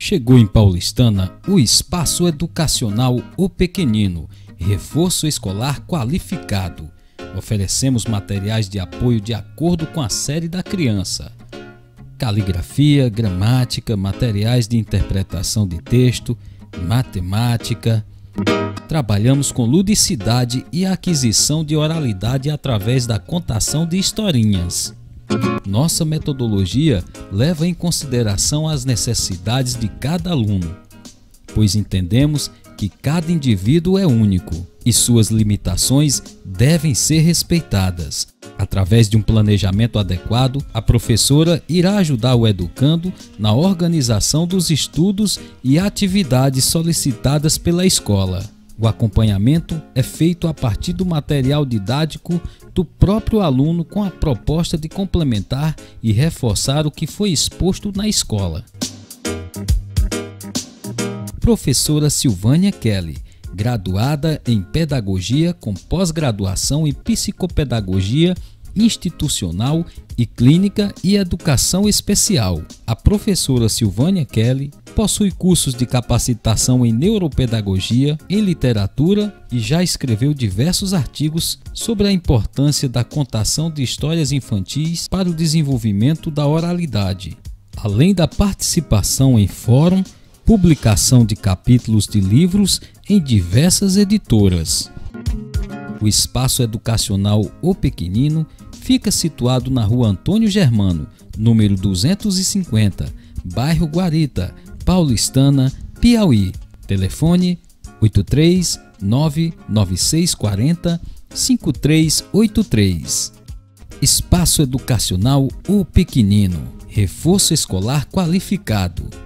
Chegou em Paulistana o Espaço Educacional O Pequenino, reforço escolar qualificado. Oferecemos materiais de apoio de acordo com a série da criança. Caligrafia, gramática, materiais de interpretação de texto, matemática. Trabalhamos com ludicidade e aquisição de oralidade através da contação de historinhas. Nossa metodologia leva em consideração as necessidades de cada aluno, pois entendemos que cada indivíduo é único e suas limitações devem ser respeitadas. Através de um planejamento adequado, a professora irá ajudar o educando na organização dos estudos e atividades solicitadas pela escola. O acompanhamento é feito a partir do material didático do próprio aluno com a proposta de complementar e reforçar o que foi exposto na escola. Professora Silvânia Kelly, graduada em Pedagogia com pós-graduação em Psicopedagogia Institucional e Clínica e Educação Especial. A professora Silvânia Kelly possui cursos de capacitação em neuropedagogia, em literatura e já escreveu diversos artigos sobre a importância da contação de histórias infantis para o desenvolvimento da oralidade, além da participação em fórum, publicação de capítulos de livros em diversas editoras. O Espaço Educacional O Pequenino fica situado na Rua Antônio Germano, número 250, bairro Guarita, Paulistana, Piauí. Telefone 83996405383. Espaço Educacional O Pequenino, reforço escolar qualificado.